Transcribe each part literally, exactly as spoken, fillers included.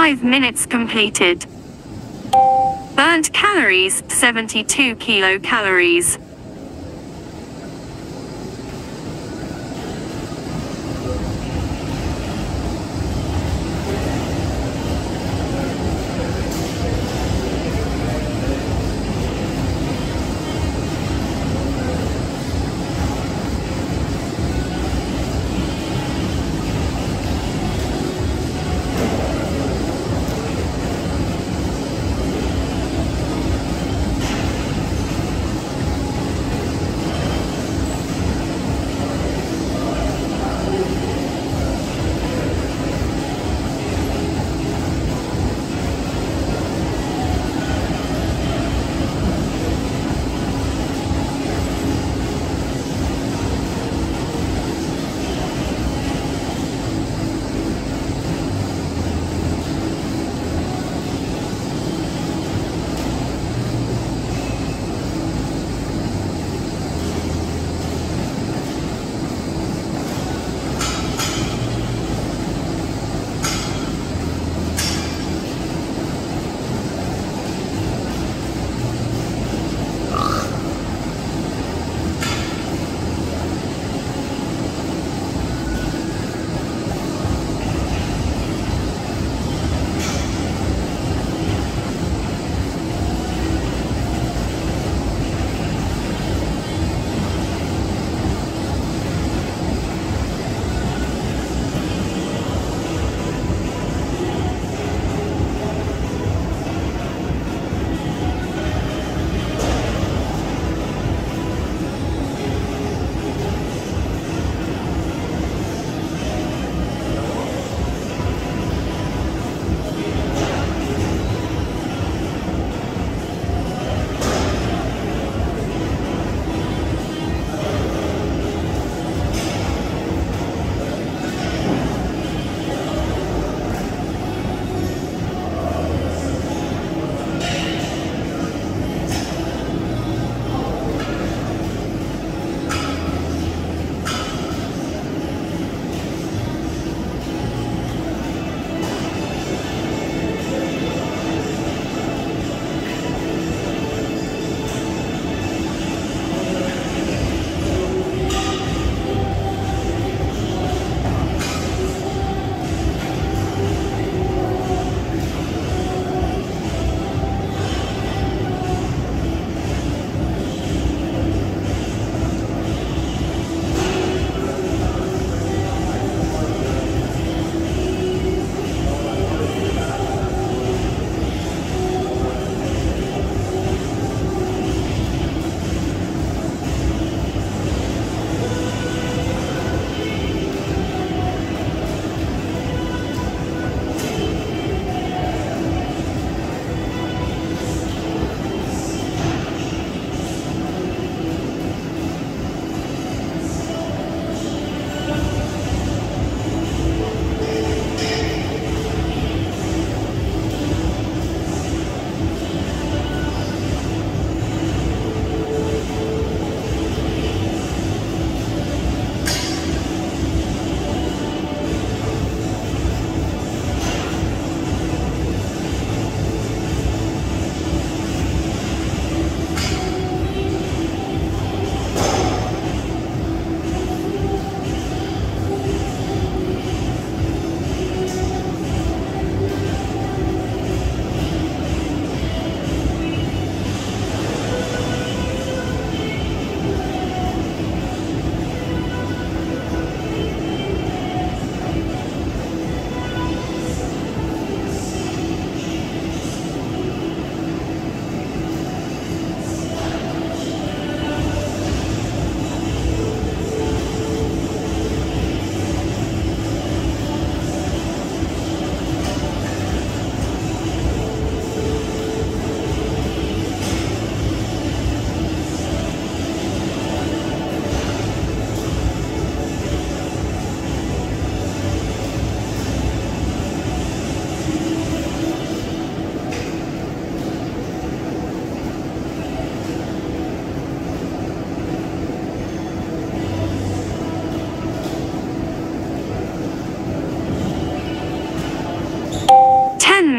five minutes completed. Burnt calories, seventy-two kilocalories.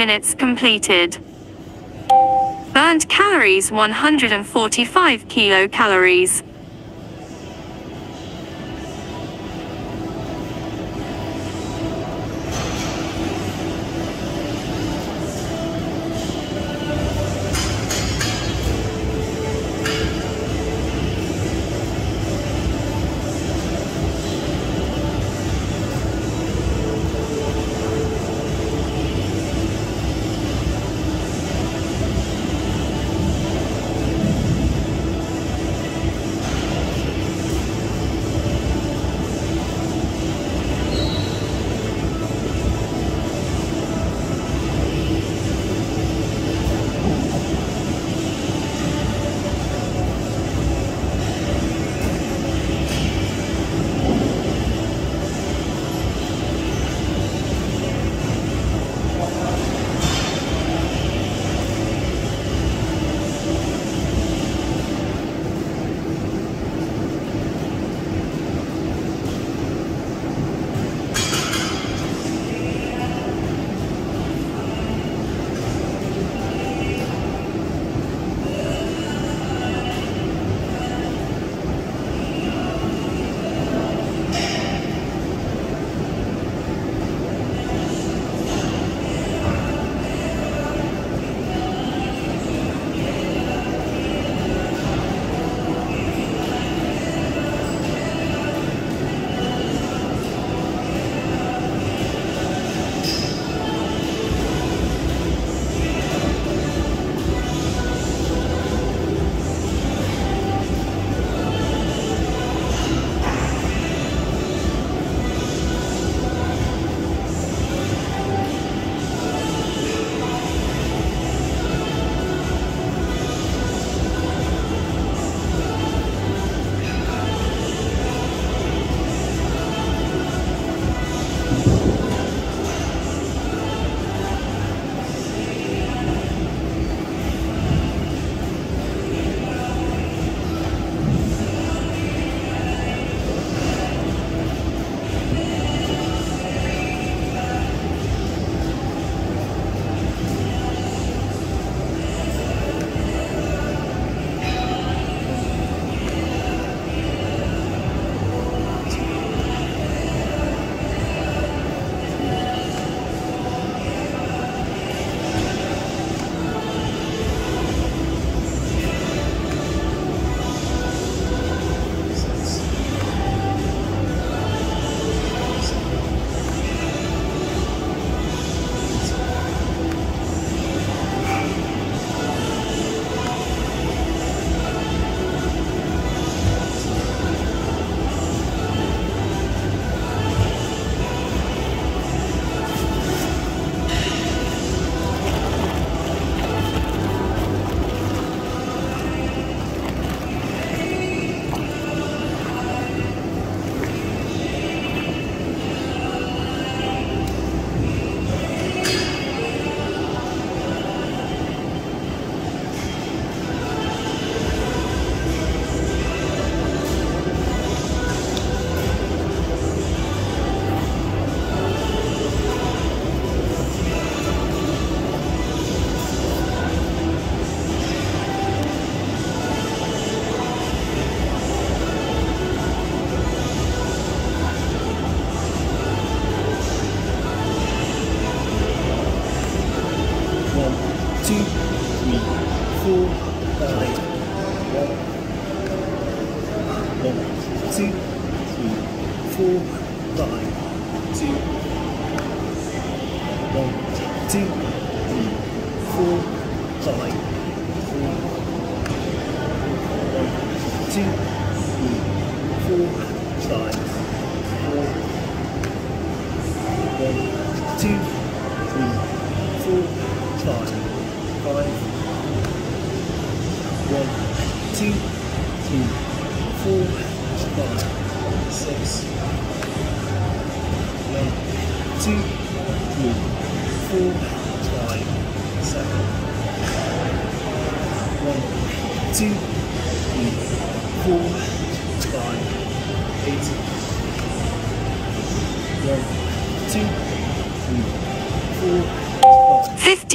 minutes completed. Burnt calories one hundred forty-five kilocalories.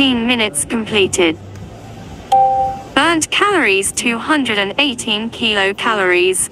fifteen minutes completed. Burnt calories two hundred eighteen kilocalories.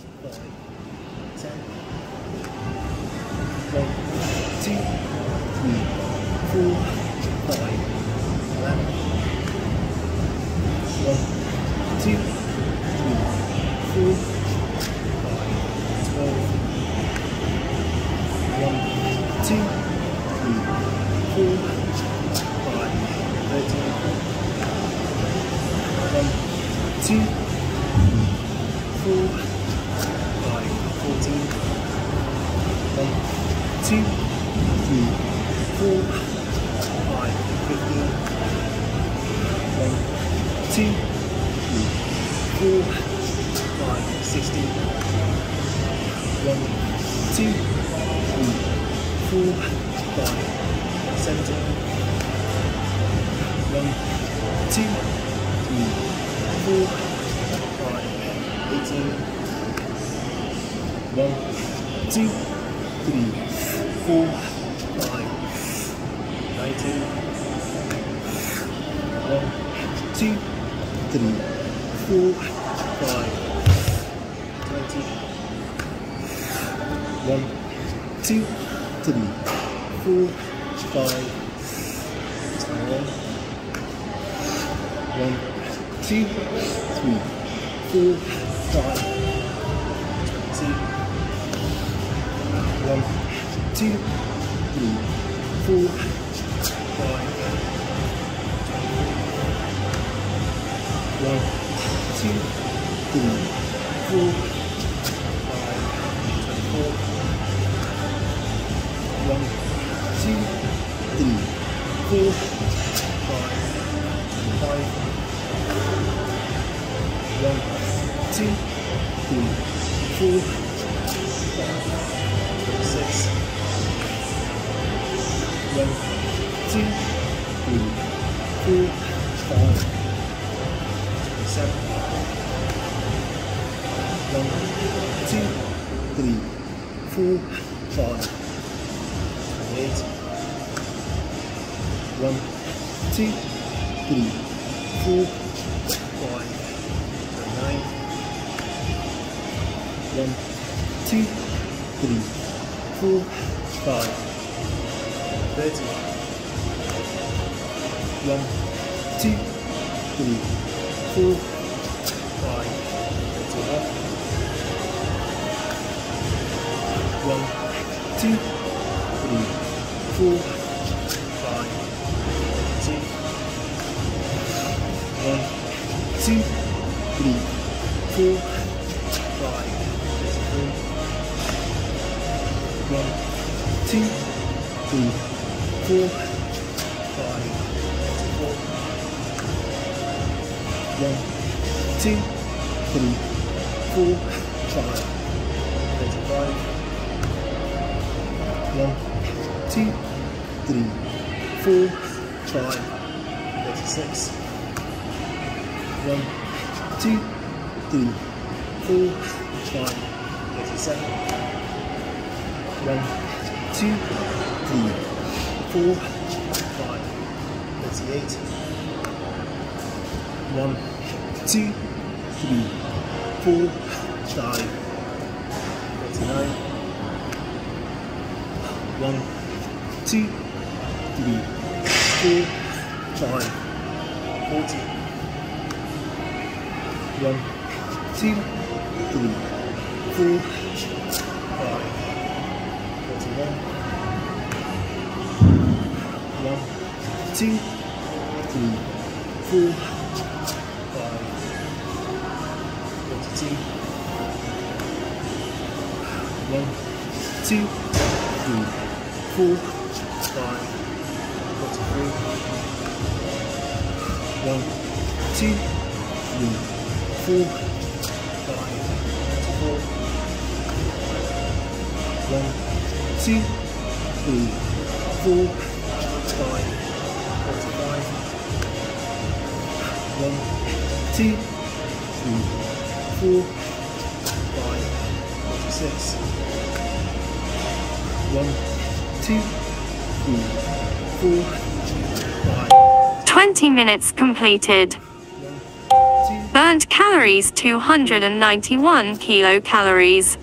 twenty minutes completed. Burned calories two hundred ninety-one kilocalories.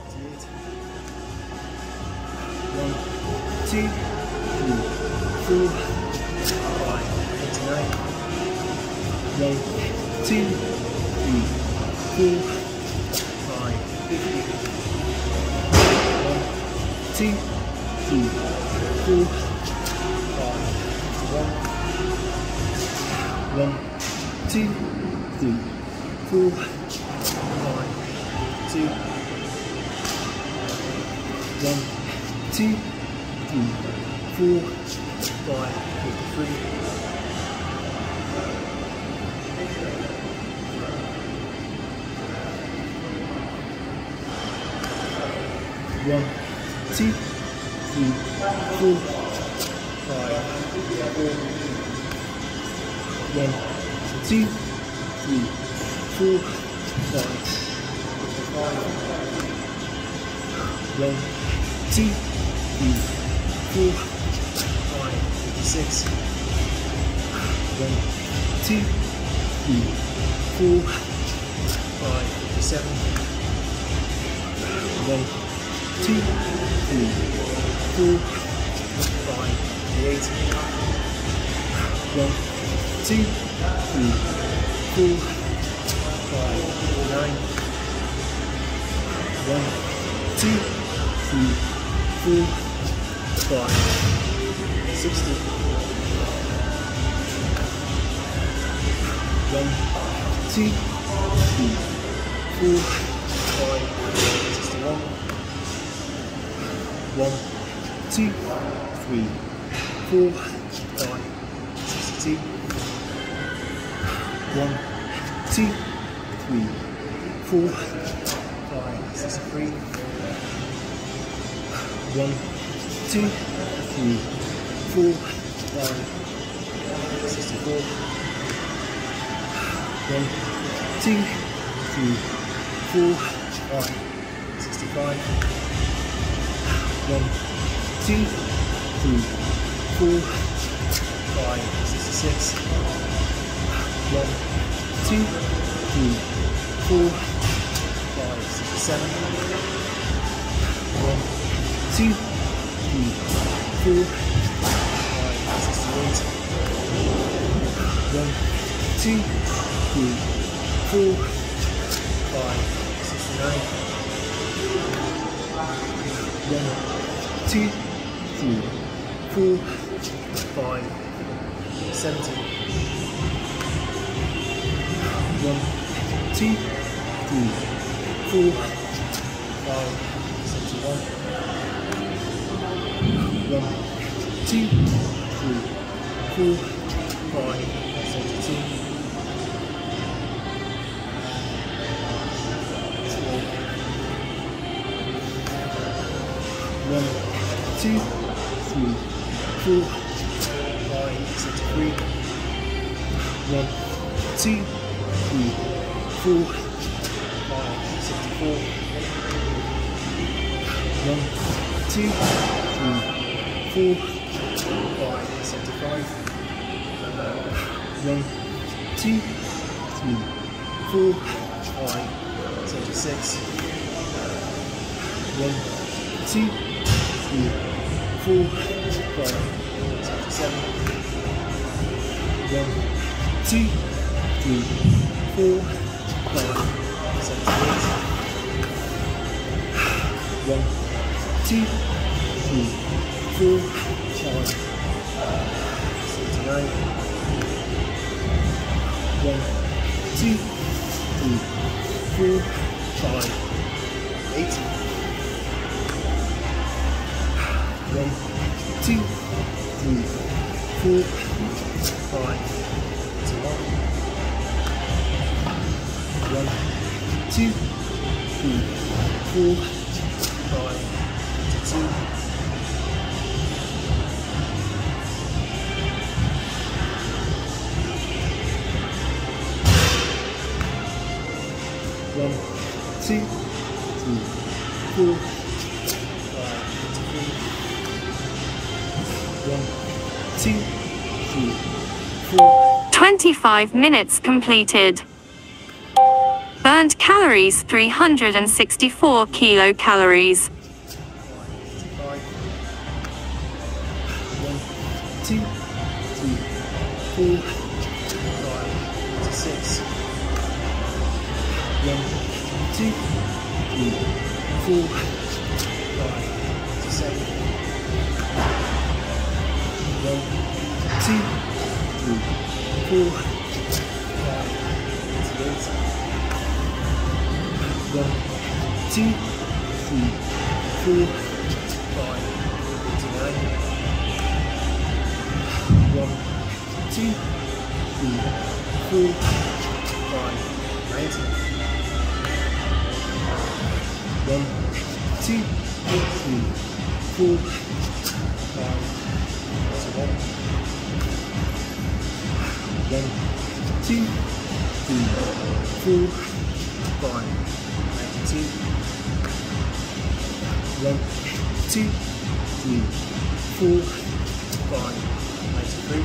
One, two, three, four, five, eighty-nine. One, two, three, four, five, fifty. One, two, three, four, five, fifty-one. One, two, three, four, five, two. One, two, three, four, five, fifty-three. One, two, three, four, five, four. One, two, three, four, five, fifty-five. One, two, three, four, five, fifty-six. One, two, three, four, five, fifty-seven. One, two, three, four, five, fifty-eight. One, two, three, four, five, fifty-nine. One, two, three, four, five, sixty. One, two, three, four, five, sixty-one. One, two, three, four, five, sixty-two. One, two, three, four, five, sixty-three. One, two, three, four, five, sixty-four. One, two, three, four, five, sixty-five. One, two, three, four, five, sixty-six. One, two, three, four, five, sixty-seven. One, two, three, four, five, sixty-eight. One, two, three, four, five, sixty-nine. One, two, three, four, five, seventy. One, two, three, four, five, seventy-one. One, two, three, four, five, seventy-two. One, two, three, four, five, seventy-three. One, two, three, four, five, seventy-four. One, two, three, four, five, seventy-five. One, two, three, four, five, seventy-six. One, two, three, four, five, seventy-seven. One, two, three, four, five, seventy-eight. One, two, three, four, five, seventy-nine. One, two, three, four, five, eighty. One, two, three, four, five, eighty-one. One, two, three, four, five, eighty-two. One, two, three, four, five, eighty-three. One, two, three, four. twenty-five minutes completed. Burnt calories three hundred sixty-four kilocalories. Five. One, two, three, four, five, six. One, two, three, four, five, seven. One, two, three, four, five, eight. One, two, three, four, five, nine. One, two, three, four, five, ninety. One, two, three, four, five, one. One, two, three, four, five, ninety-two. One, two, three, four, five, ninety-three.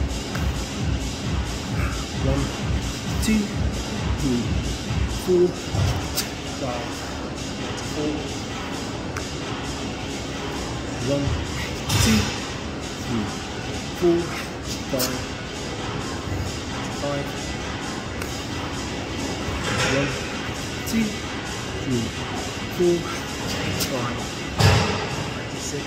One, two, three, four, five, ninety-four. One, two, three, four, five, five. One, two, three, four, five, ninety-six.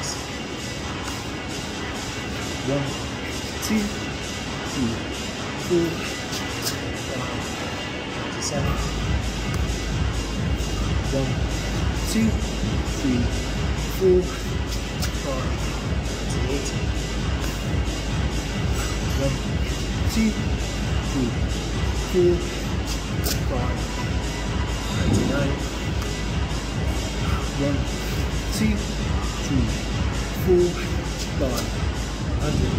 One, two, three, four, five, ninety-seven. One, two, three, four, five, ninety-eight. One, two, three, four, five, ninety-nine. One, two, three, four, five, one hundred.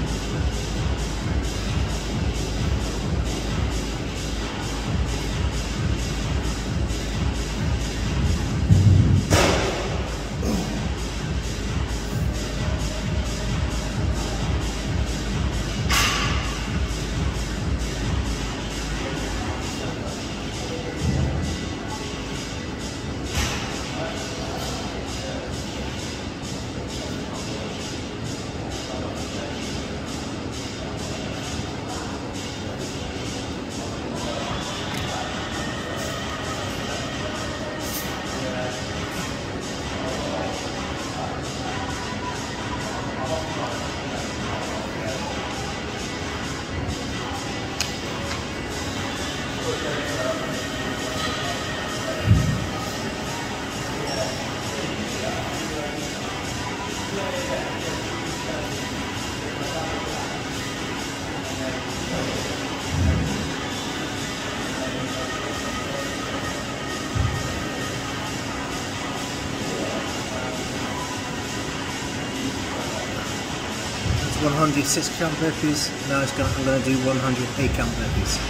one hundred six count burpees. Now it's going, I'm going to do one hundred eight count burpees.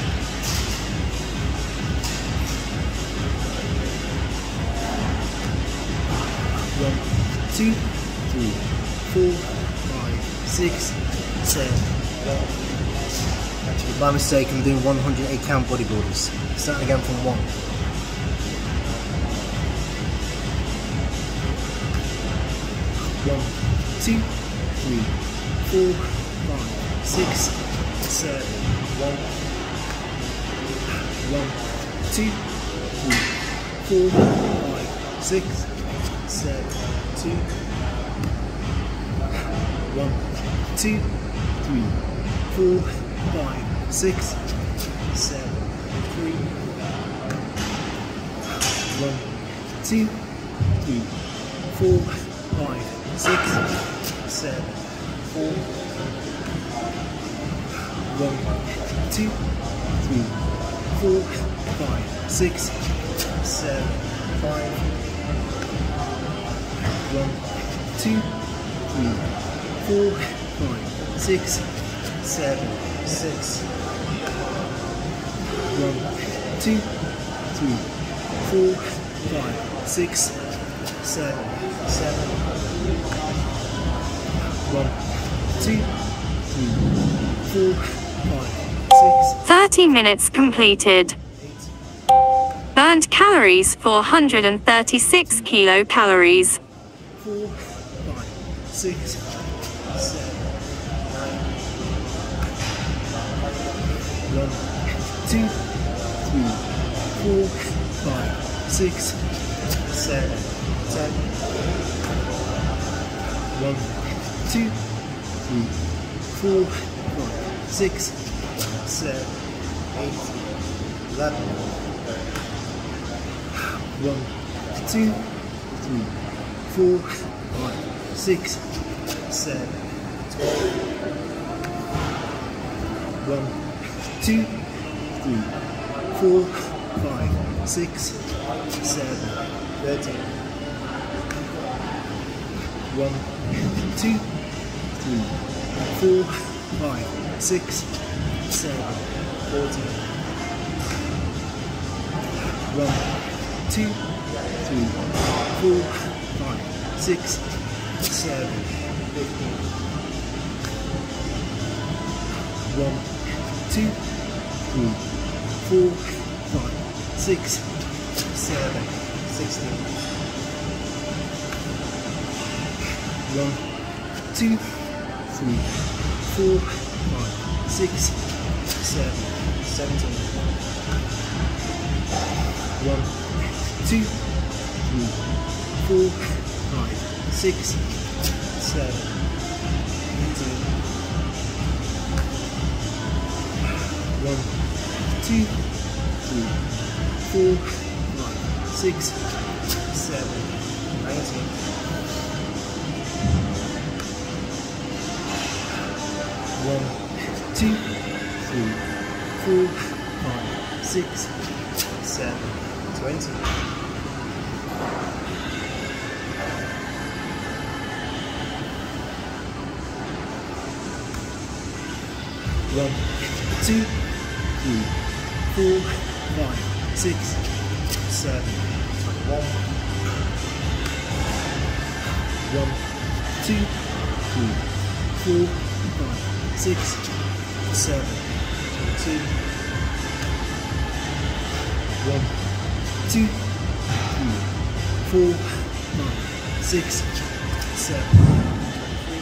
One, two, three, four, five, six, seven. Actually, by mistake, I'm doing one hundred eight count bodybuilders. Starting again from one. One, two, three, four, five, six, seven, one. One, two, three, four, five, six, seven, two. One, two, three, four, five, six, seven, three. One, two, three, four, five, six, seven, four. One, two, three, four, five, six, seven, five. One, two, three, four, five, six, seven, six. One, two, three, four, five, six, seven, seven. One, two, three, four, five, six, thirty minutes completed. eight, Burned calories four hundred thirty-six kilocalories. four, five, six, seven, nine, one, two, three, four, five, six, seven, ten, one, two, three, four, five, six, seven, eight, eleven, one, two, three, four, five, six, seven, twelve, one, two, three, four, five, six, seven, thirteen, one, two, three, four, five, six, seven, fourteen, one, two, three, four, five, six, seven, fifteen, one, two, three, four, five, six, seven, sixteen, one, two, three, four, five, six, seven, seventeen, one, two, three, four, five, six, seven, eighteen, one, two, three, four, five, six, seven, nineteen, one, two, three, four, five, six, seven, twenty. One, two, three, four, five, six, seven, twenty-one. One, two, three, four, five, six, seven, twenty-two. One, two, three, four, five, six, seven, twenty-three.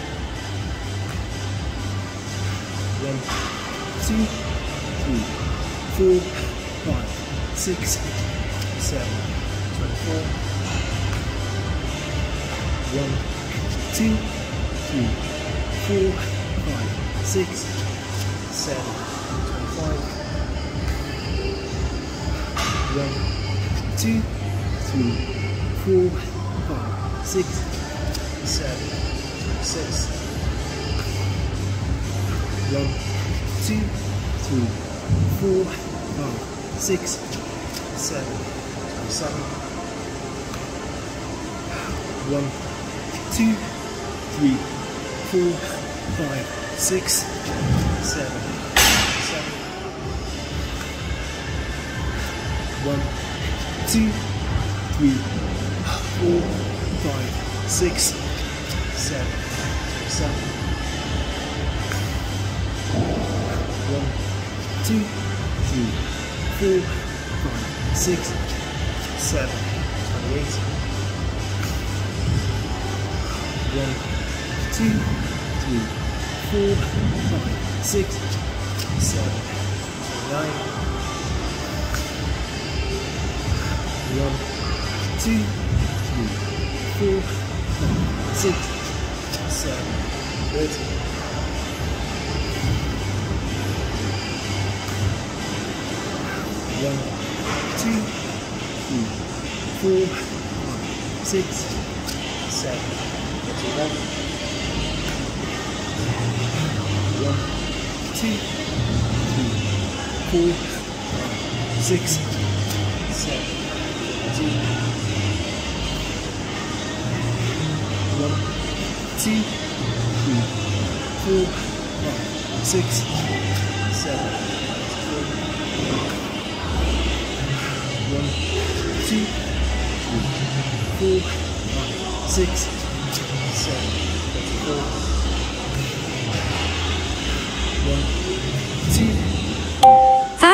One, two, three, four, five, six, seven, twenty-four. One, two, three, four, five, six, seven, twenty-five. One, two, three, four, five, six, seven, twenty-six. One, two, three, four, five, six, seven, twenty-seven. One, two, three, four, five, six, seven, seven. One, two, three, four, five, six, seven, seven. One, two, three, four, five, six, seven, twenty-eight. One, two, three, four, five, six, seven, nine. One, two, three, four, five, six, seven, thirty. One, two, three, four, five, six, seven, eleven. One, two, three, four, five, six, seven, two. One, two, three, four, five, six, seven, three. One, two, three, four, five, six, seven, twenty-four. One, two,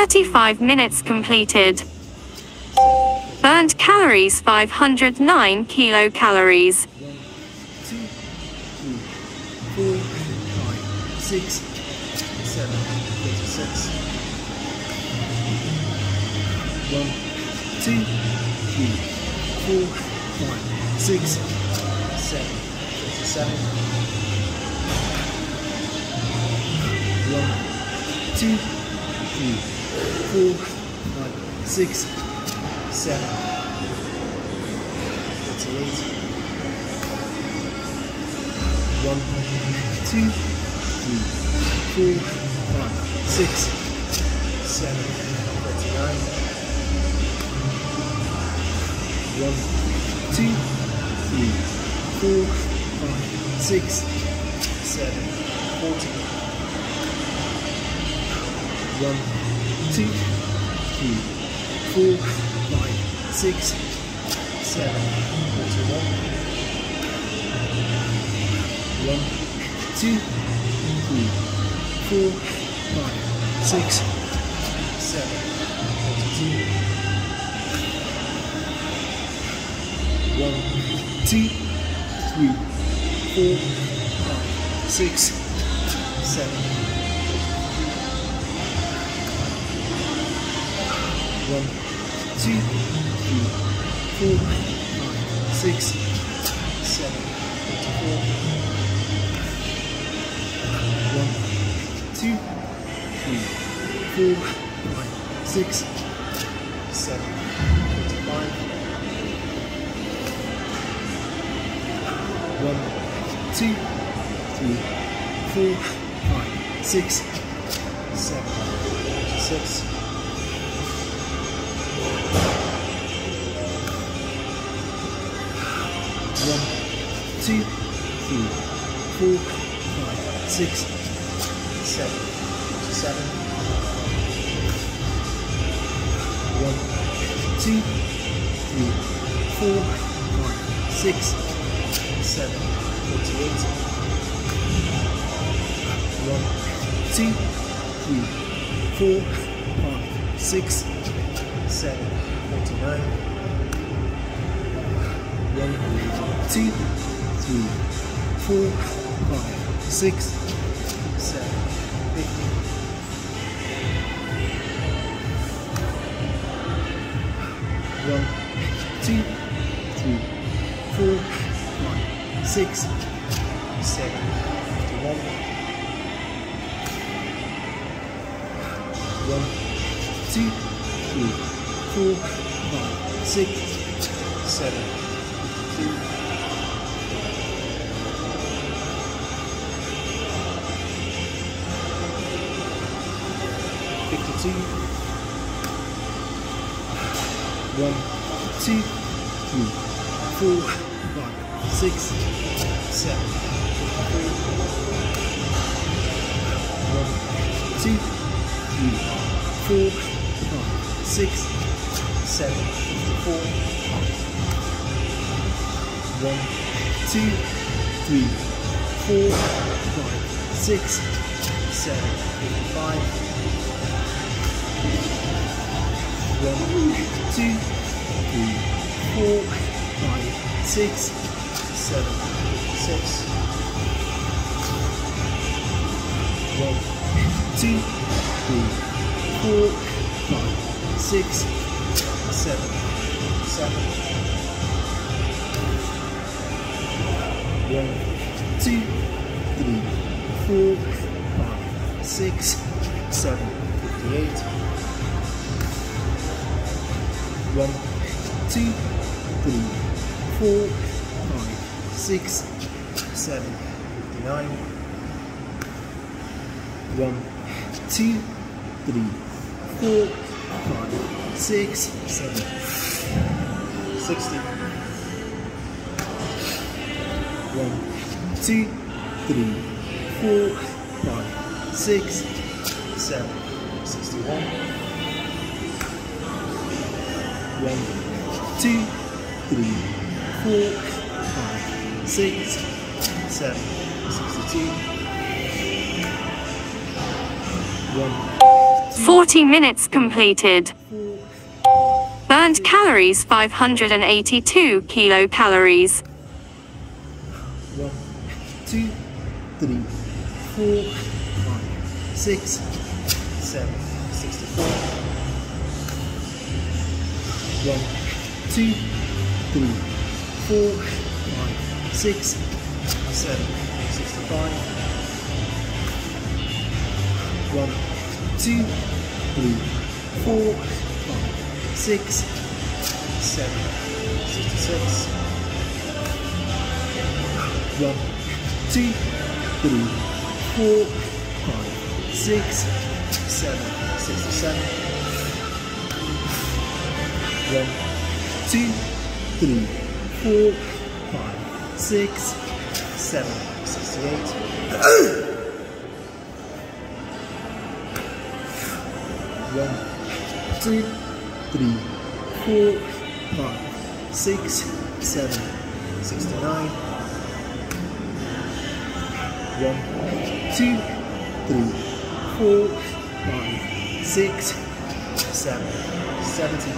thirty-five minutes completed. Burnt calories five hundred nine kilocalories. One, two, three, four, five, six, seven, thirty-six. One, two, three, four, five, six, seven, thirty-seven. One, two, three, four, five, six, seven, thirty-eight. One, two, three, four, five, six, seven, thirty-nine. One, two, three, four, five, six, seven, forty. One, two, three, four, five, six, seven, forty-one. One, two, three, four, five, six, seven, forty-two. One, two, three, four, five, six, seven. One, two, three, four, five, six, seven, forty-four. One, two, three, four, five, six, seven, forty-five. One, two, three, four, five, six, seven, forty-six. One, two, three, four, five, six, seven, forty-seven. One, two, three, four, five, six, seven, forty-eight. One, two, three, four, five, six, seven, forty-nine. One, two, three, four, five, six, seven, fifty. One, two, three, four, five, six, seven, fifty-one. One, two, three, four, five, six, seven, fifty-two. Fifty-two. One, two, three, four, five, six, seven, fifty-three. One, two, three, four, five, six, seven, fifty-four. One, two, three, four, five, six, seven, fifty-five. One, two, three, four, five, six, seven, fifty-six. One, two, three, four, five, six, seven, fifty-seven. One, two, three, four, five, six, seven, fifty-eight. One, two, three, four, five, six, seven, fifty-nine. One, two, three, four, five, six, seven, sixty. One, two, three, four, five, six, seven, sixty-one. One, two, three, four, five, six, seven, sixty-two. One, two, forty minutes completed. Burned calories five hundred eighty-two kilocalories. One, two, three, four, five, six, seven, sixty-four. One, two, three, four, five, six, seven, sixty-five. One, two, three, four, five, six, seven, sixty-six. One, two, three, four, five, six, seven, sixty-seven. One, two, three, four, five, six, seven, sixty-eight. One, two, three, four, five, six, seven, sixty-nine. One, two, three, four, five, six, seven, seventy.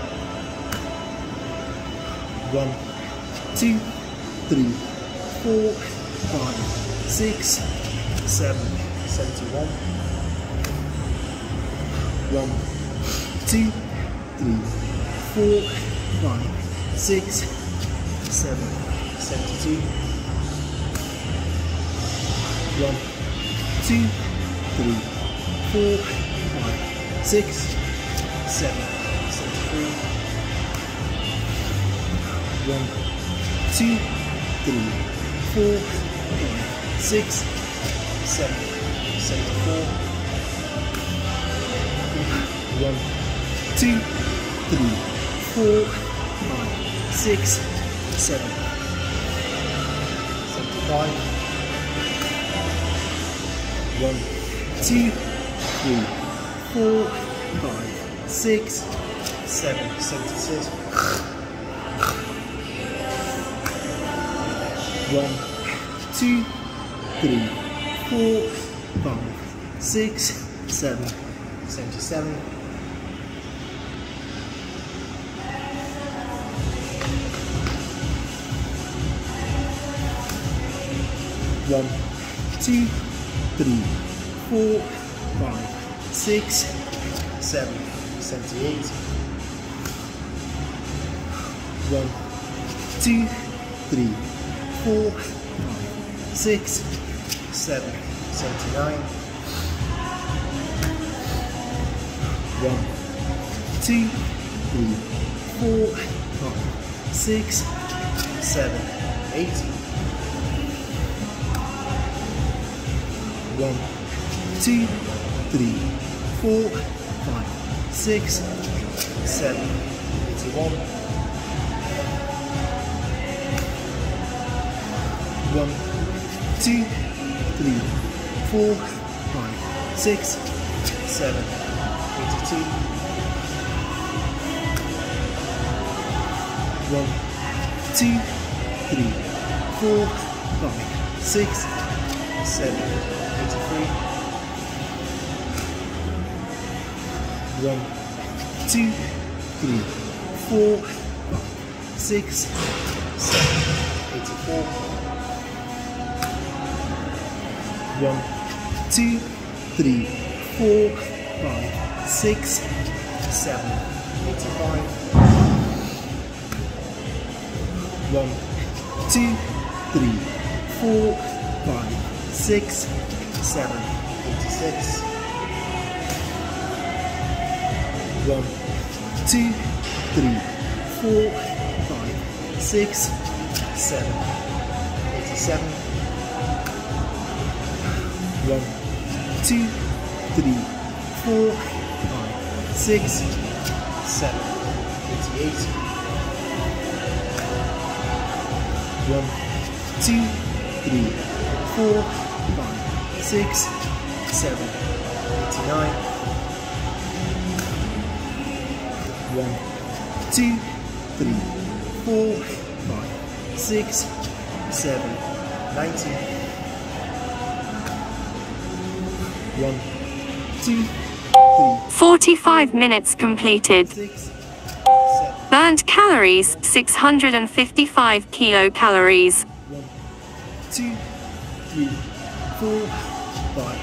One, two, three, four, five, six, seven, seventy-one. One, two, three, four, five, six, seven, seventy-two. One, two, three, four, five, six, seven, seventy-three. One, two, three, four, five, six, seven, seventy-four. One, two, three, four, five, six, seven, seventy-five. One, two, three, four, five, six, seven, seventy-six. One, two, three, four, five, six, seven, seventy-seven. One, two, three, four, five, six, seven, seventy-eight. One, two, three, four, five, six, seven, seventy-nine. One, two, three, four, five, six, seven, eighty. One, two, three, four, five, six, seven, eighty-one. One, two, three, four, five, six, seven, eighty-two. One, two, three, four, five, six, seven, eighty-three. One, two, three, four, five, six, seven, eighty-four. One, two, three, four, five, six, seven, eighty-five. One, two, three, four, five, six, seven, eighty-six. One, two, three, four, five, six, seven, eighty-seven. One, two, three, four, five, six, seven, eighty-eight. One, two, three, four, five, six, seven, eighty-nine. One, two, three, four, five, six, seven, ninety. One, two, forty-five minutes completed. six, seven, Burnt calories, six hundred fifty-five kilocalories. one, two, three, four, five.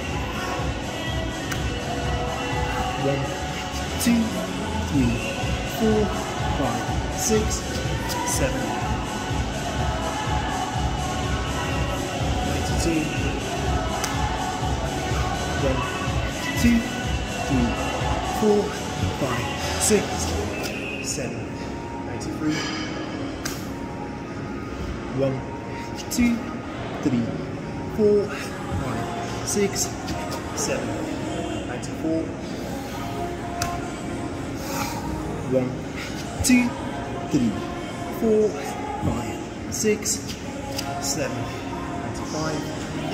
One, two, three, four, five, six, seven. ninety-two. One, two, three, four, five, six, seven. ninety-three. One, two, three, four, five, six, seven. ninety-four. One, two, three, four, five, six, seven. ninety-five.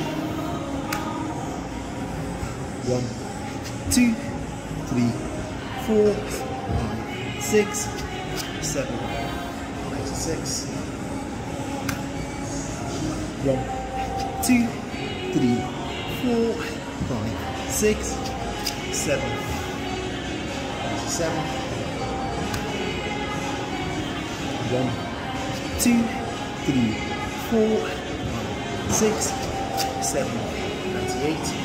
One, two, three, four, five, six, seven. ninety-six. One, two, three, four, five, six, seven. ninety-seven. One, two, three, four, five, six, seven. ninety-eight.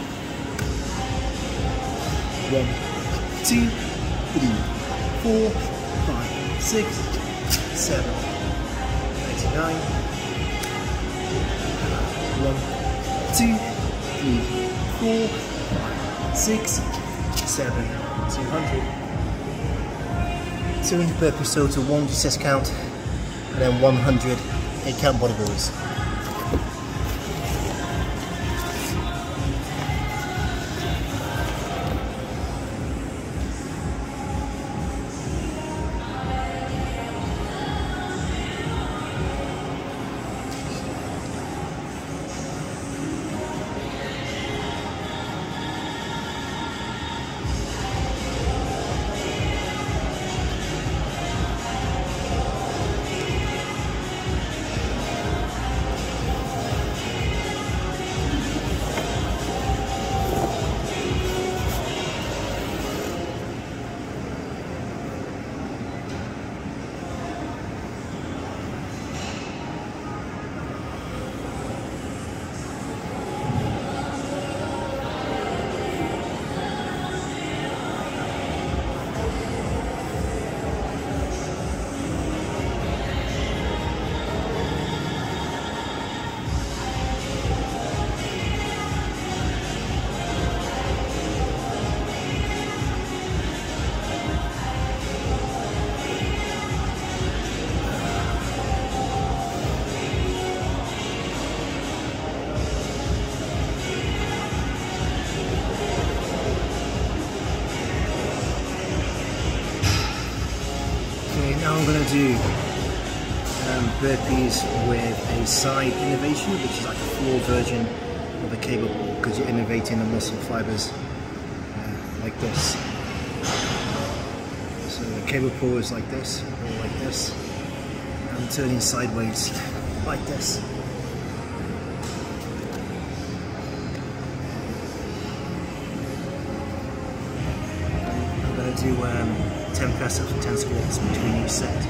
One, two, three, four, five, six, seven. ninety-nine. One, two, three, four, five, six, seven. two hundred. two hundred burpees total, one chest count, and then one hundred eight count body balls. Now I'm going to do um, burpees with a side innovation, which is like a floor version of a cable pull, because you're innovating the muscle fibers uh, like this. So the cable pull is like this, or like this. I'm turning sideways like this. I'm going to do um, ten press ups and ten squats between each set.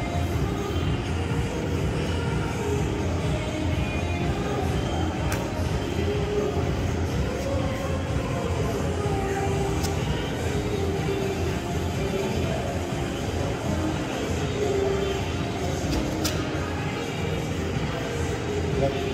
Yep.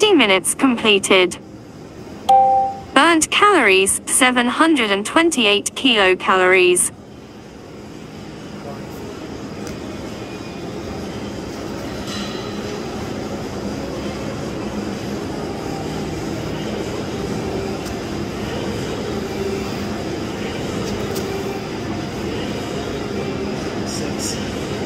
fifty minutes completed. Burnt calories, seven hundred twenty-eight kilocalories. Six.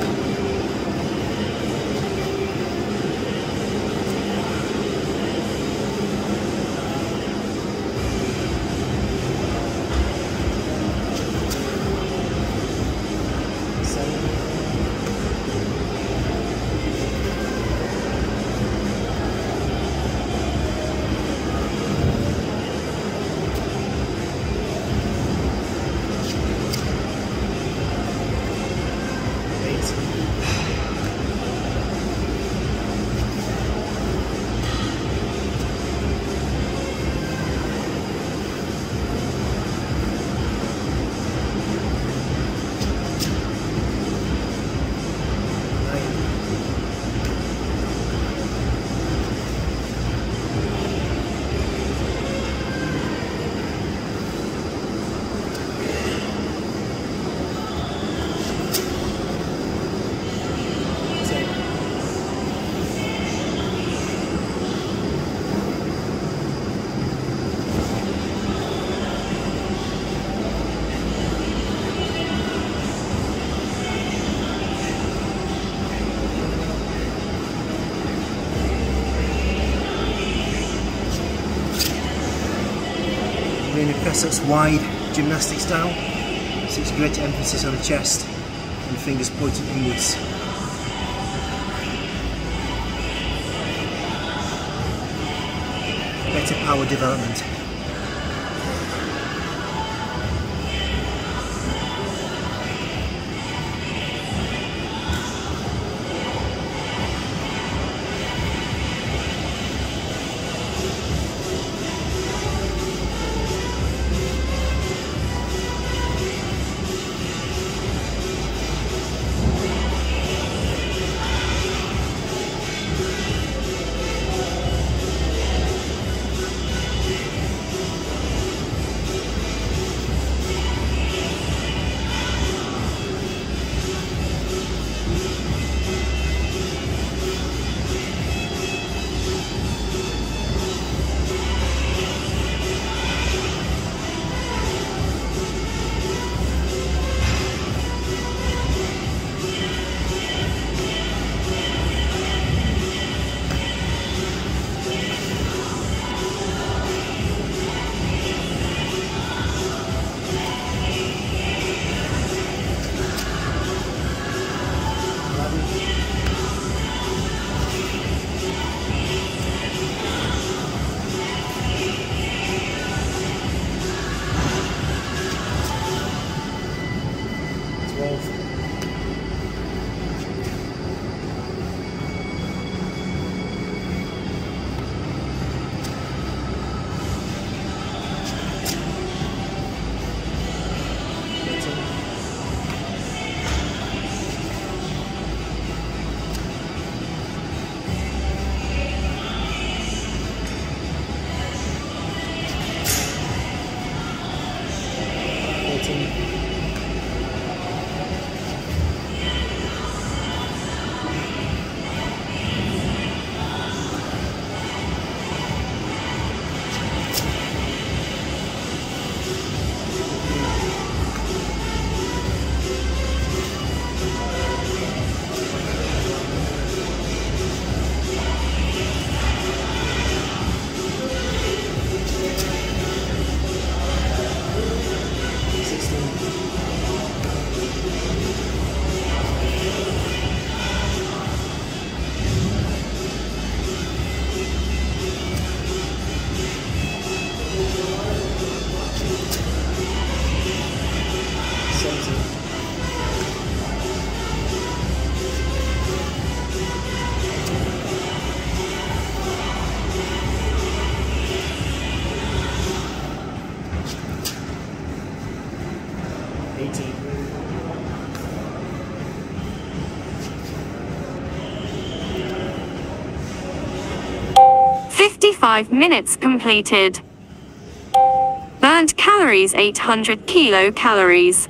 Doing a press ups wide, gymnastic style, so it's greater emphasis on the chest and fingers pointing inwards. Better power development. sixteen. five minutes completed. Burnt calories eight hundred kilocalories.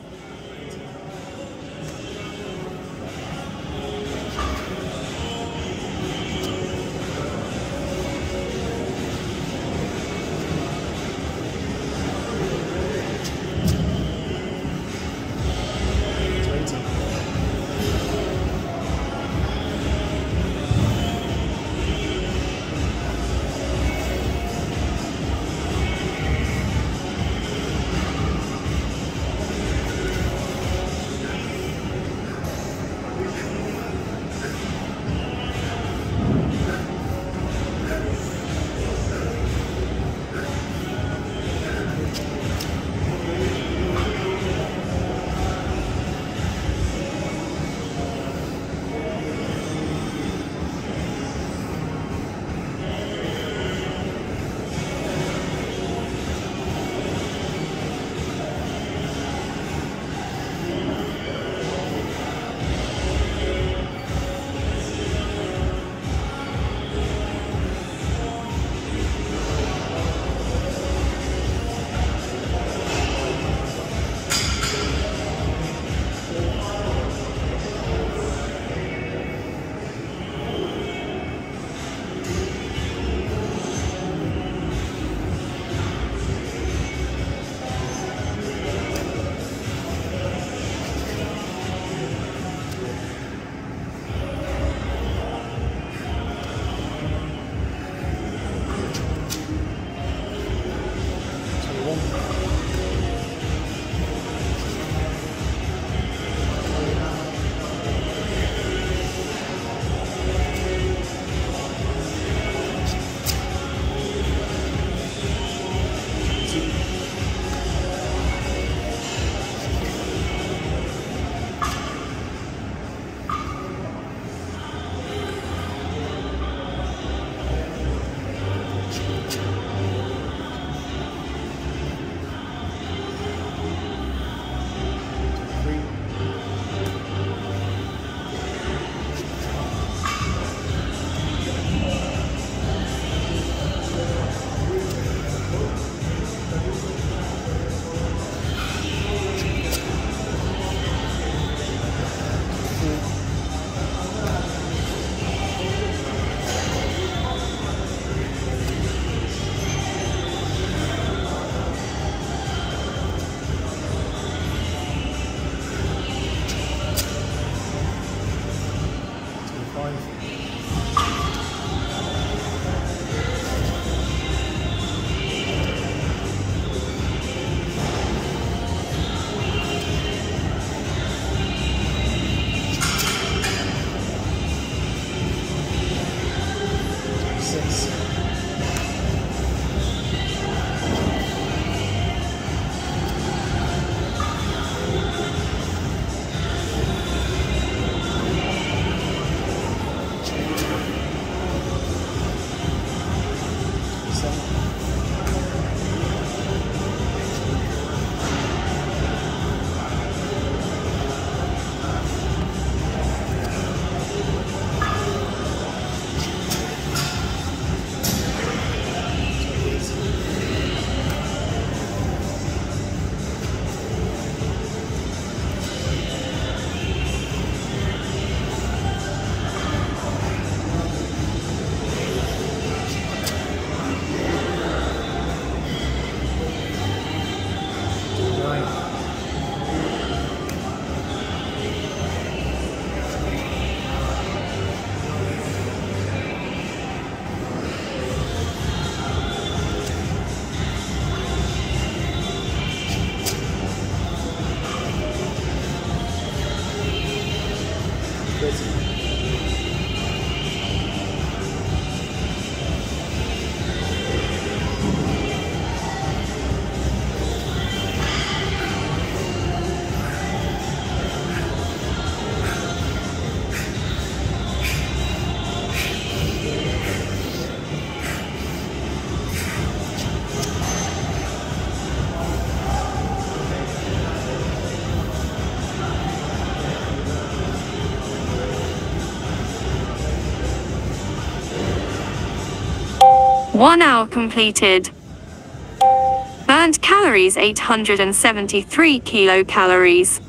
One hour completed. Burnt calories eight hundred seventy-three kilocalories.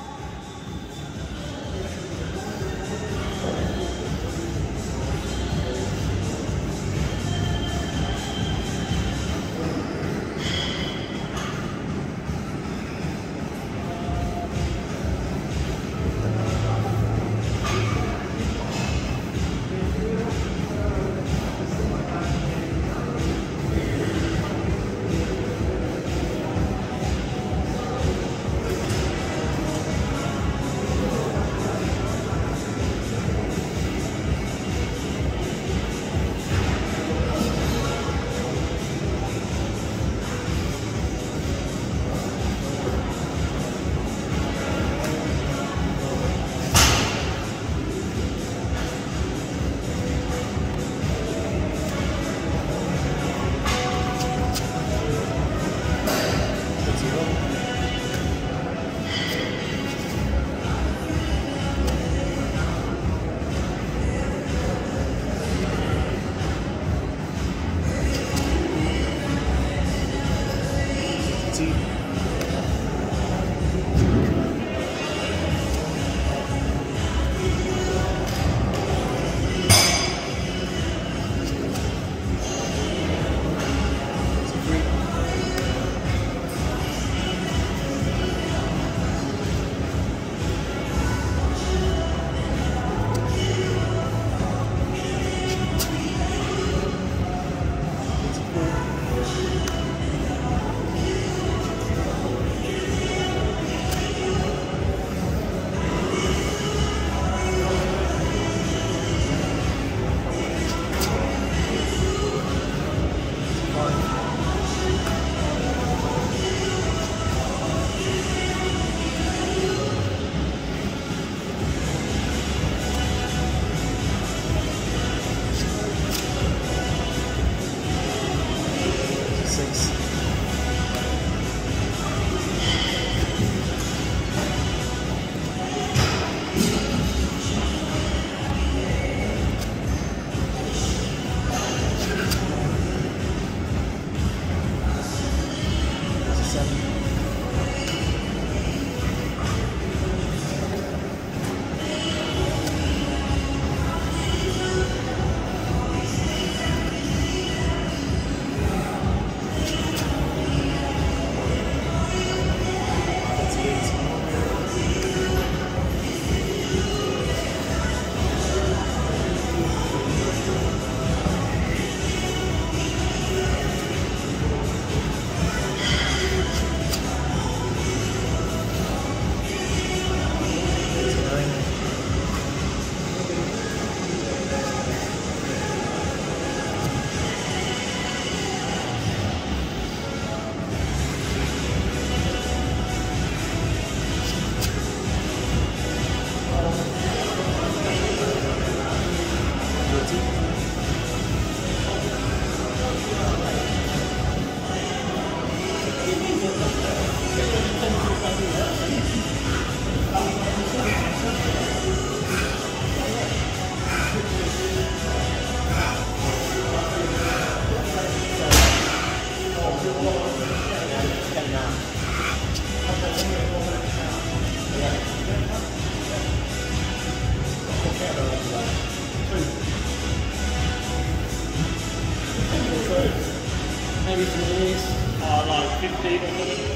Maybe some of these are like fifteen or something.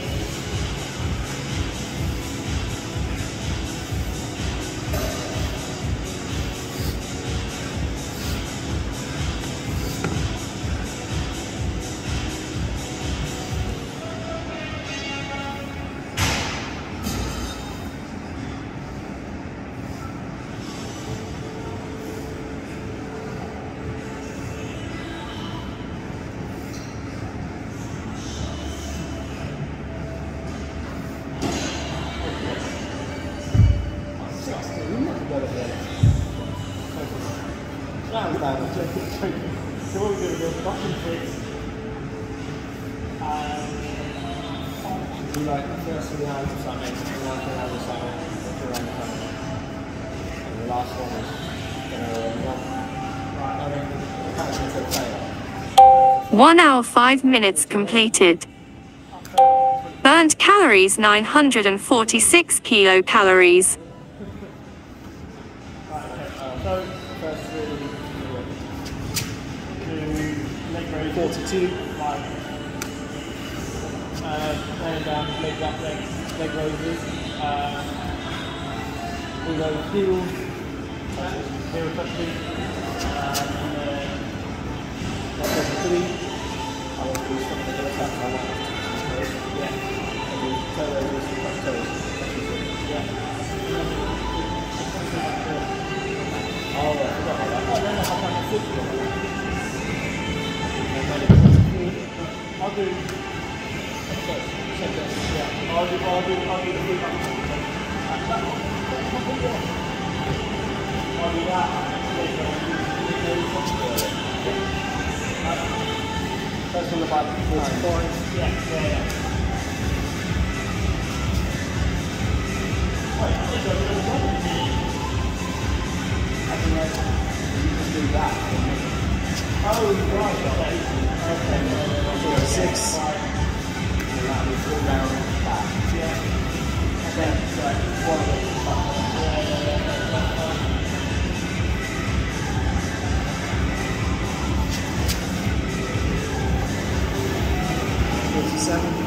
Round down, so what we're going to do is bottom tricks. Do like the first three hands or something, and one thing over something, around the camera. And the last one is going to run right over the catch into the tail. one hour five minutes completed. Burnt calories nine hundred forty-six kilocalories. Right, okay, uh, so first really do leg raises. forty-two. Like, uh, laying down, leg up, leg, leg raises. Um, we go heels, heel touches, um, and then that's three. I will do something that looks like I want to do. Yeah. And do toe raises, touch toes. Yeah. Oh, I forgot about that. Oh, then I have my foot on that. And then it's I'll do. Yeah. I'll do. I'll do. I'll do the foot on that. I'll do that. That's all about forty-five. Yeah, yeah, yeah. Oh, I think I'll do that. Oh, right. Okay. Six. That will go round back. Yeah. And then, like, one of them. Yeah, yeah, yeah. forty-seven.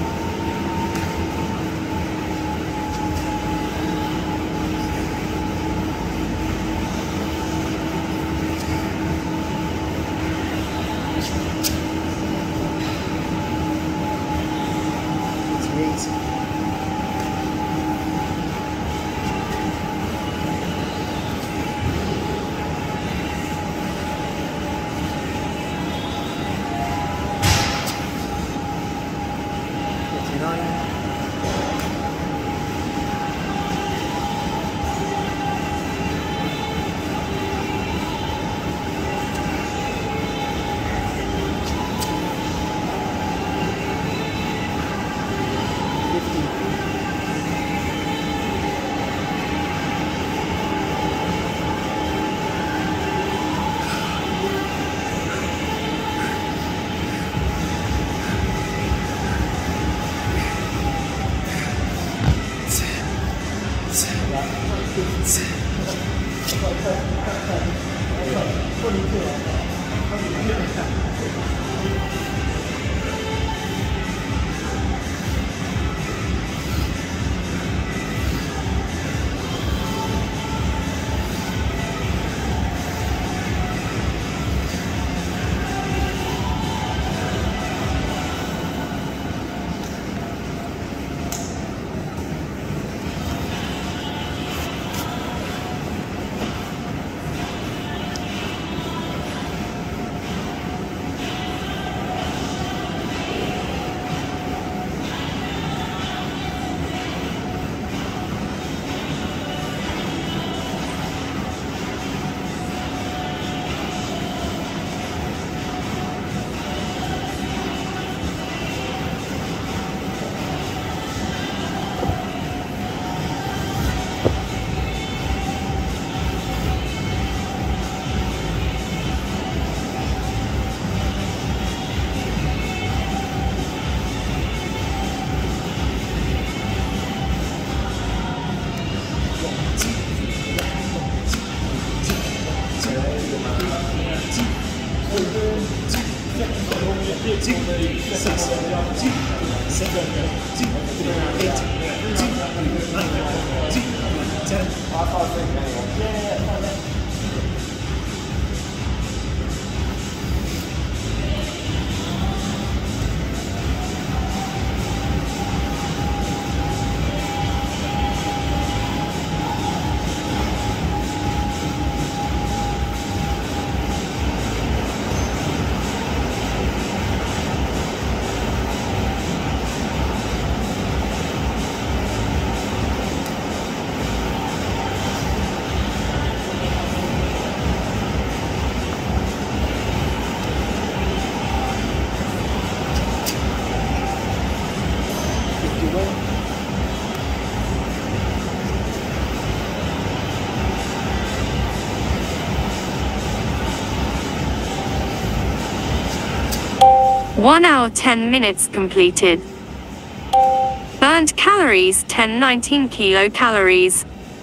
one hour ten minutes completed. Burned calories ten nineteen kilocalories.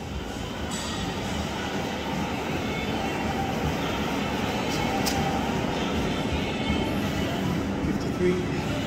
fifty-three.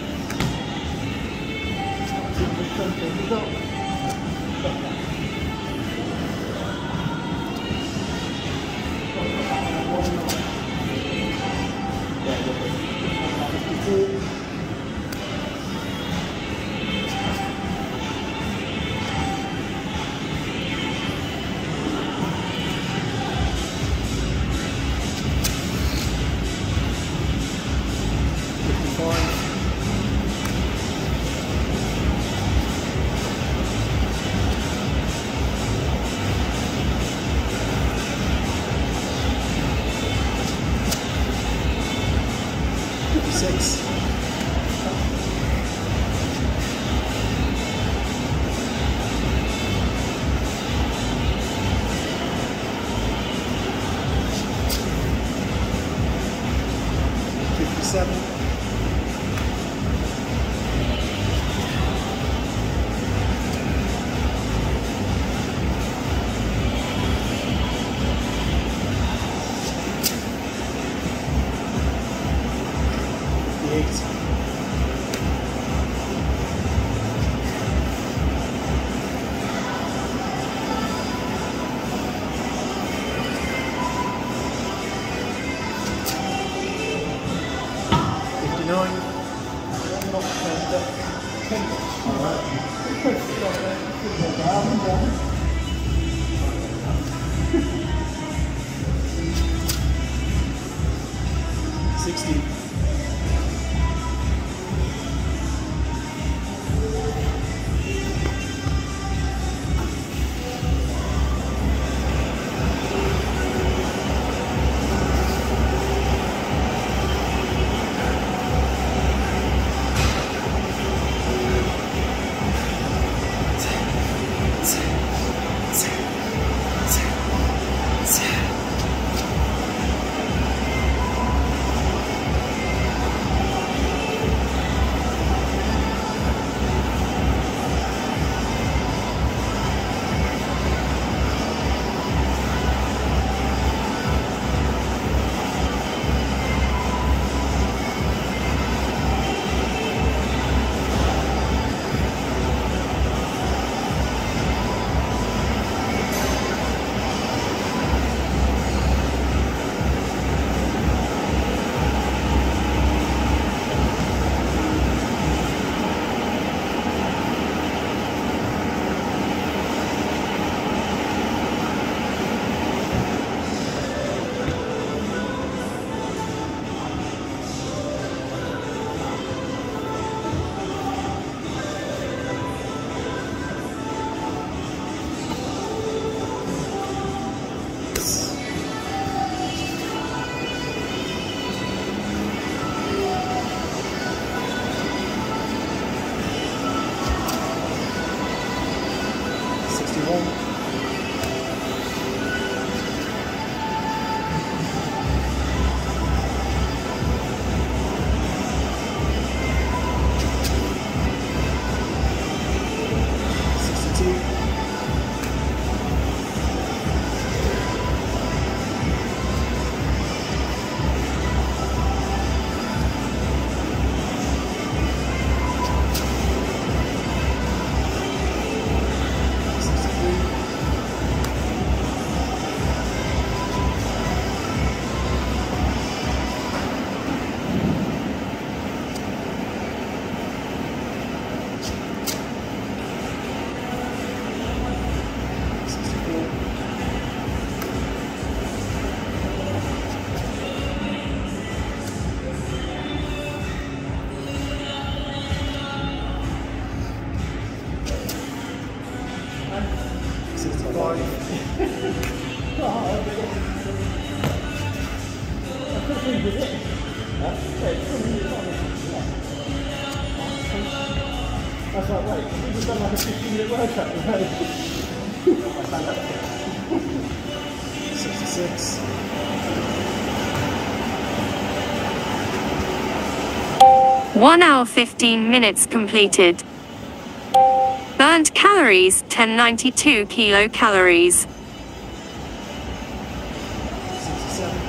Six. Fifty-seven. Fifty-eight. Fifty-nine. Sixty. That's like, wait, we've just done like a fifteen minute workout. sixty-six. one hour fifteen minutes completed. Burnt calories, ten ninety-two kilocalories. sixty-seven.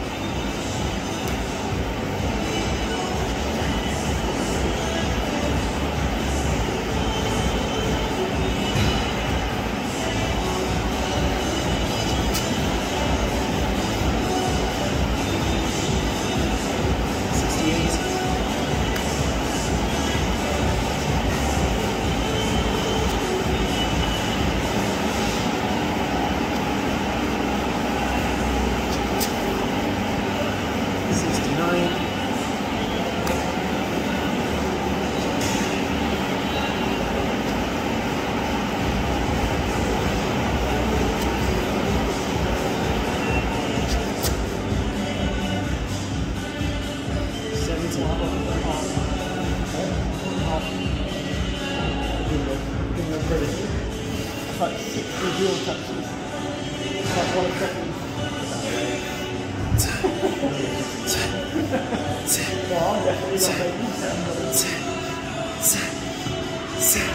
It's like sixty real touches. It's like one second. No, I'm definitely not making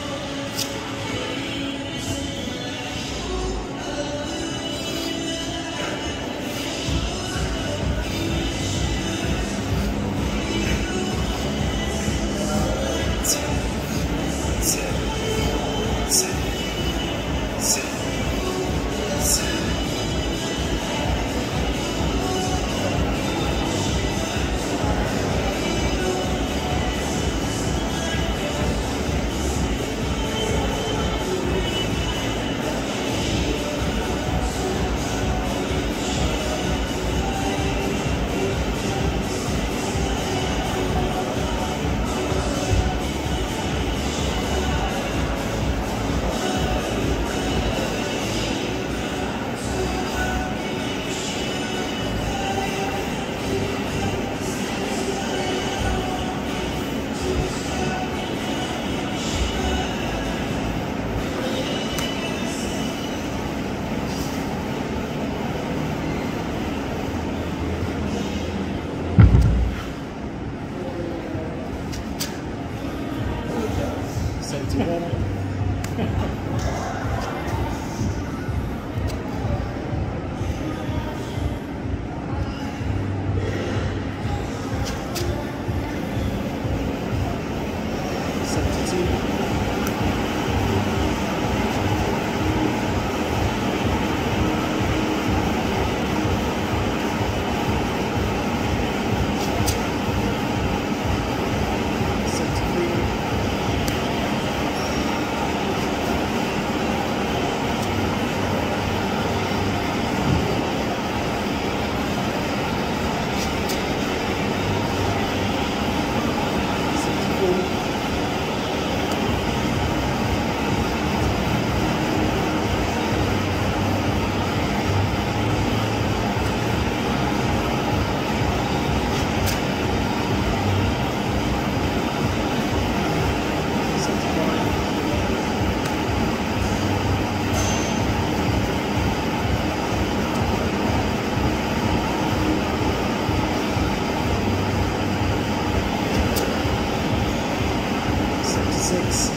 Six.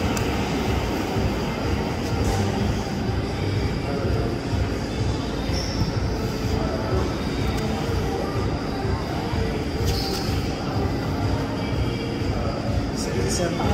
Seventy-seven.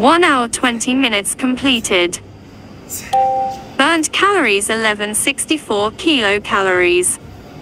one hour twenty minutes completed. Burnt calories eleven sixty-four kilocalories.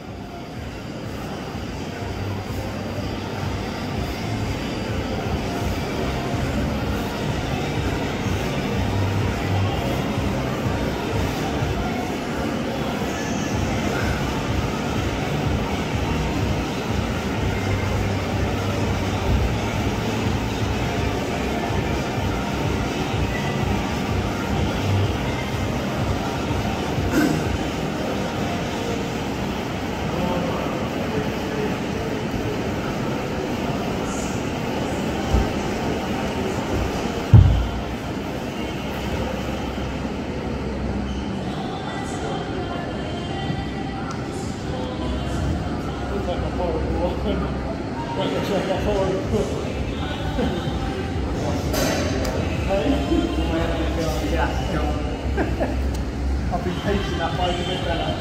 I've been pacing that bike a bit better.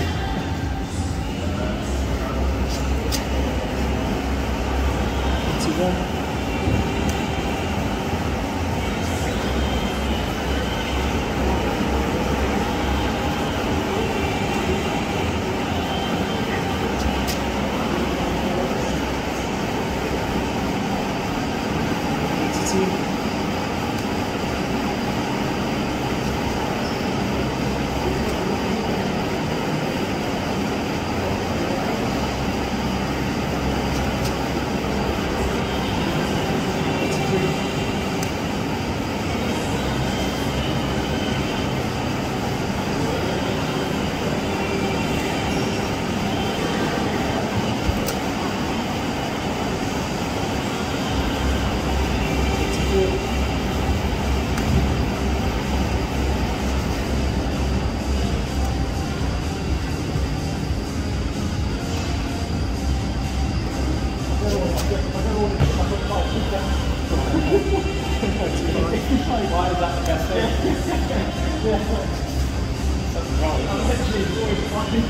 Why is that the best thing? Yeah. Something wrong. I'm actually enjoying finding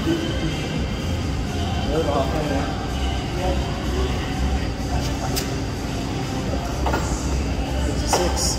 over half an hour. fifty-six.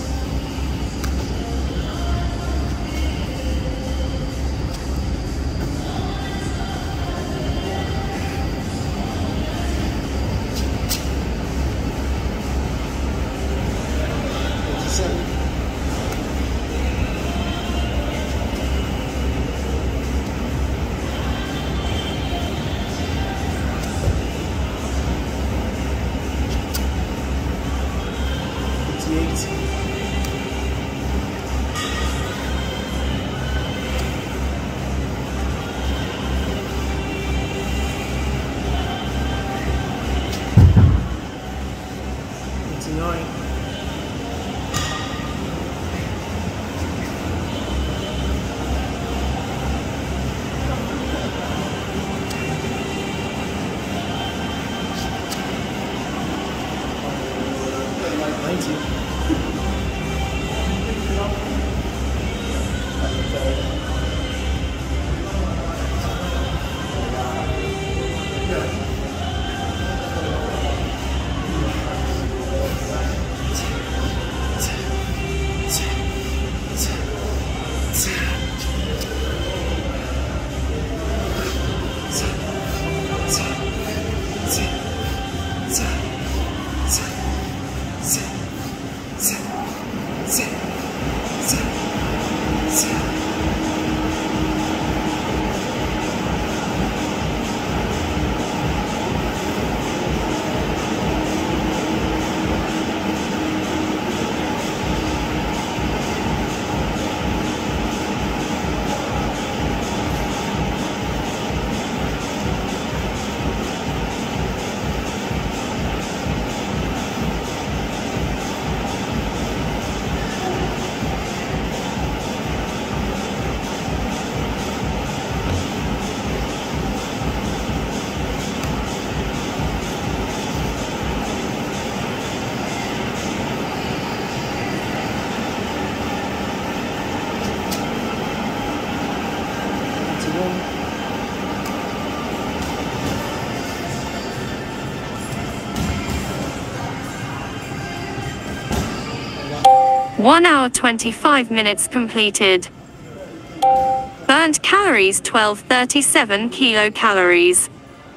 one hour twenty-five minutes completed. Burnt calories twelve thirty-seven kilocalories.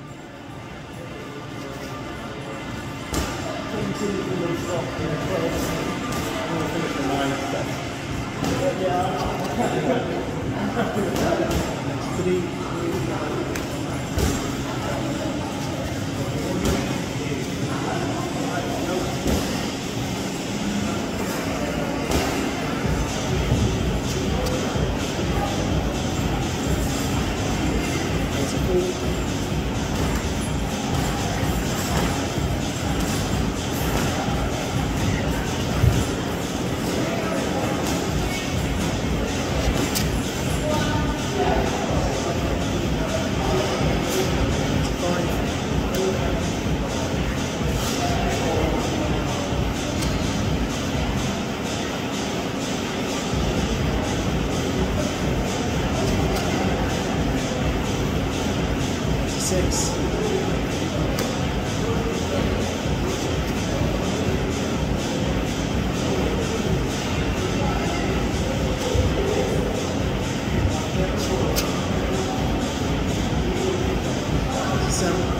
Six. Seven.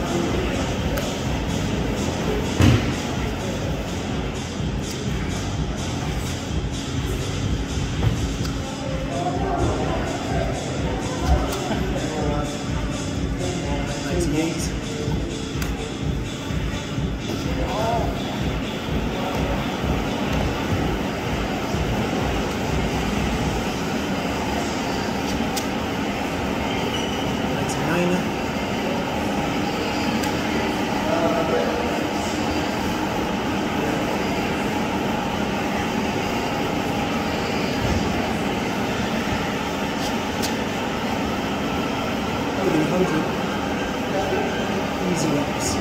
Ninety-eight. Easy reps.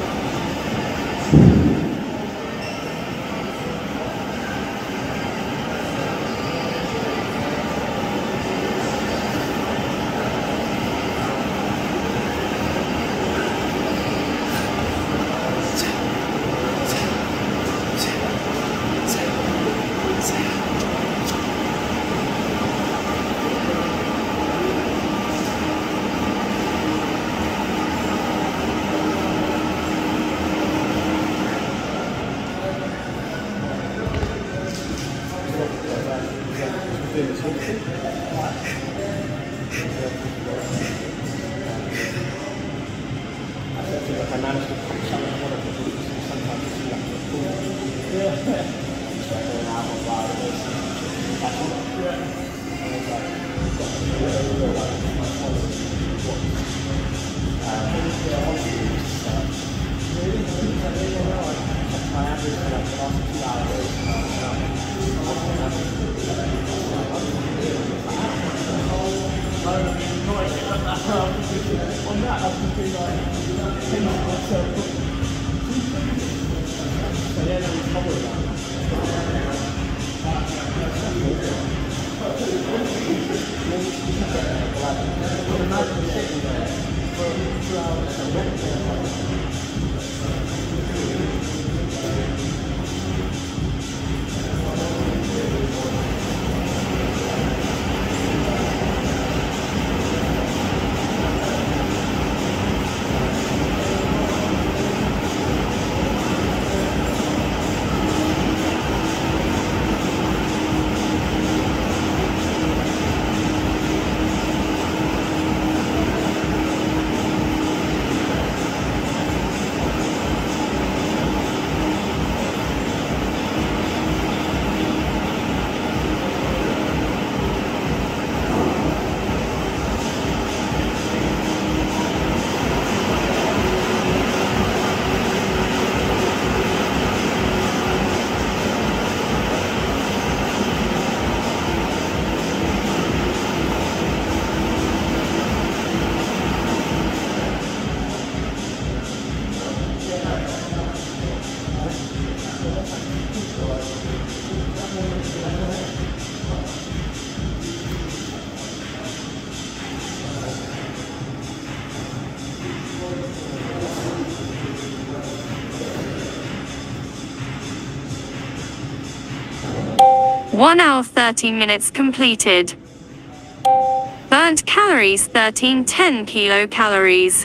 I managed to put something on one of the boots and sometimes you see like a pool. Yeah. Just like going out on wild and it's catching up. Yeah. And it's like, you've got to do it over like my followers once. Um, yeah, obviously it's just uh, really, really, really well. My average for like the last two hours on that, I was thinking like, ten minutes so yeah, no, it's probably that. Imagine sitting there for two hours and waiting. one hour thirty minutes completed. Burnt calories thirteen ten kilocalories.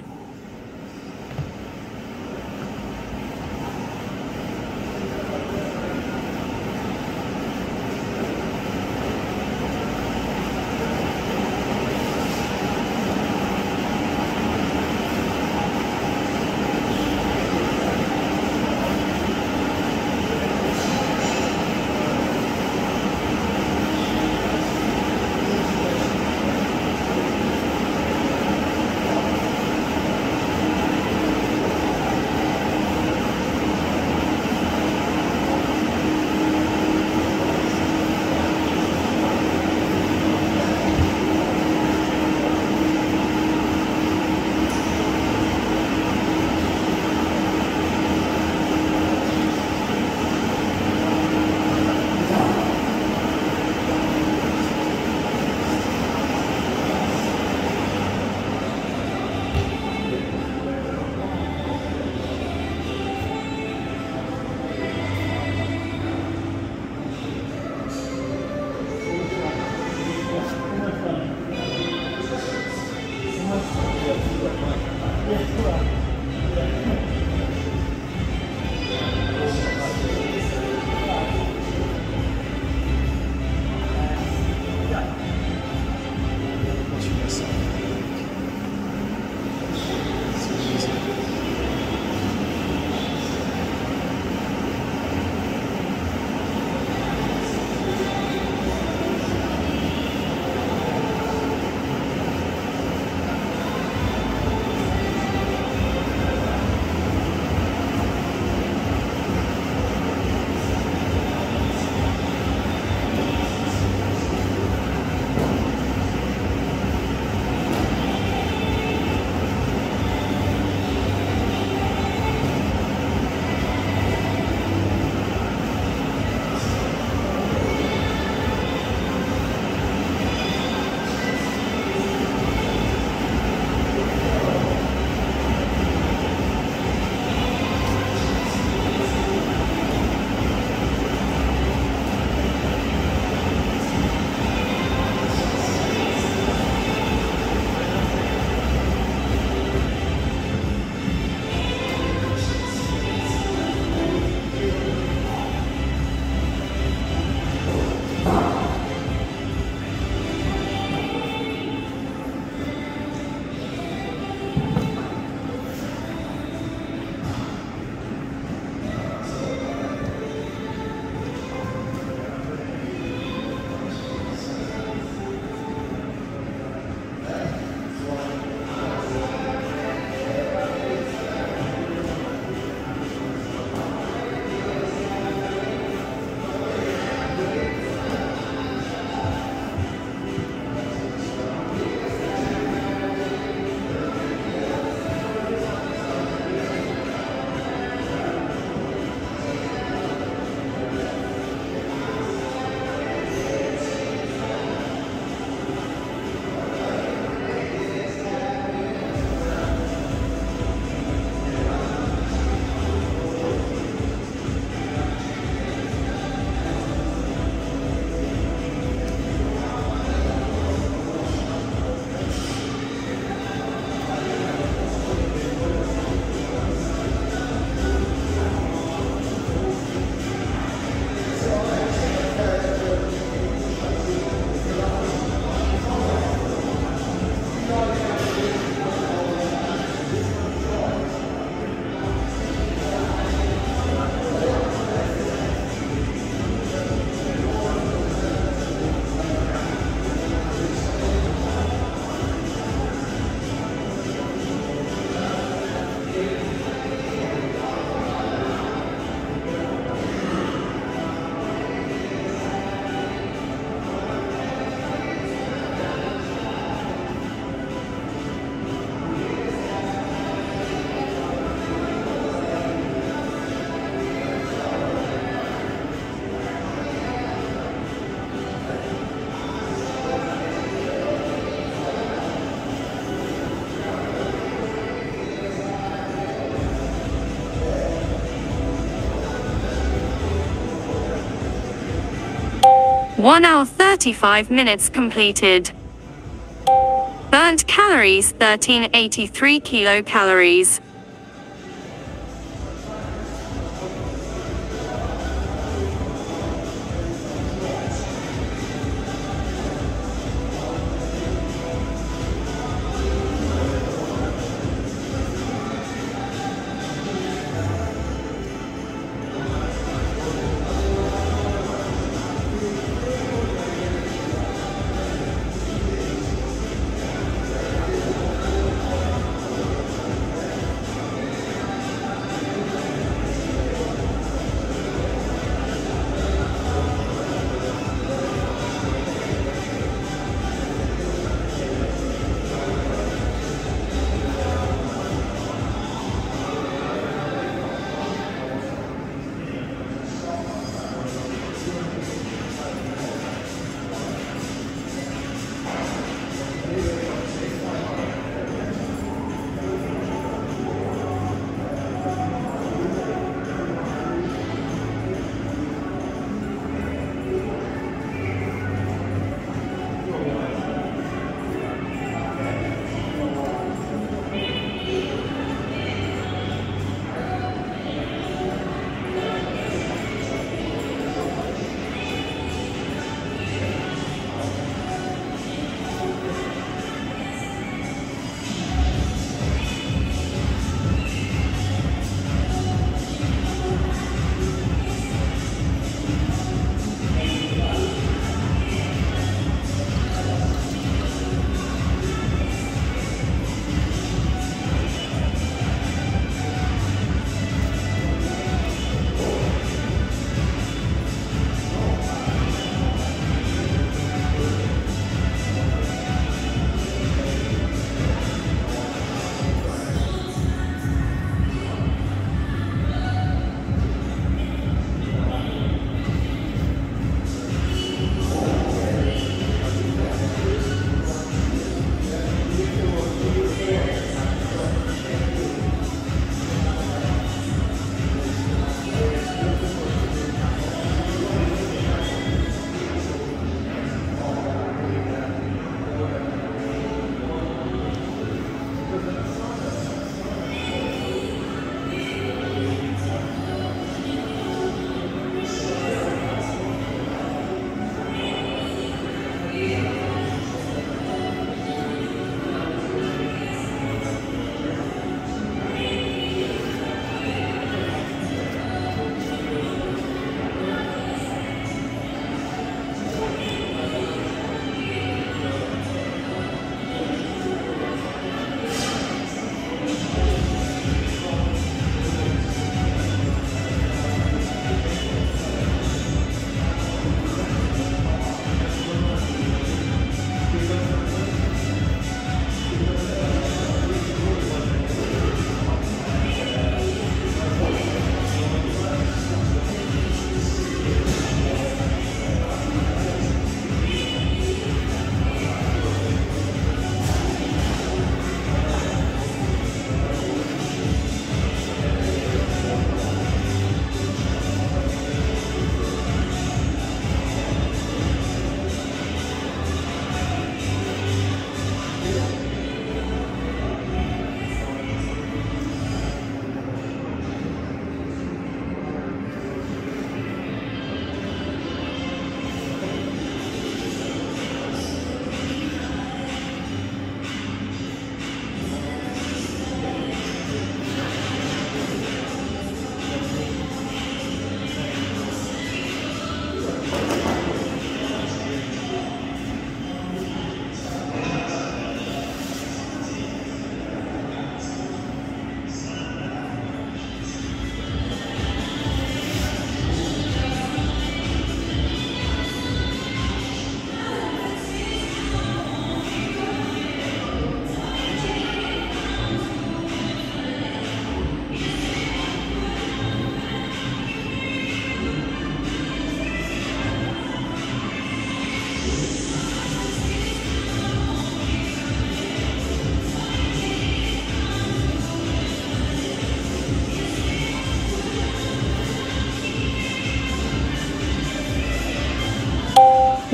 one hour thirty-five minutes completed. Burnt calories thirteen eighty-three kilocalories.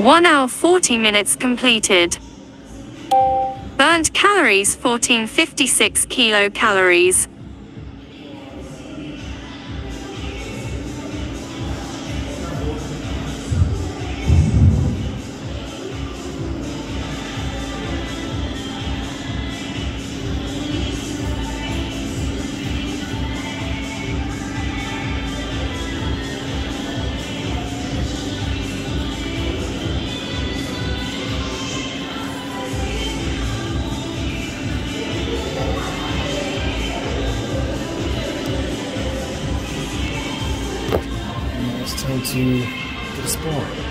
one hour forty minutes completed. Burnt calories fourteen fifty-six kilocalories. Now it's time to get a sport.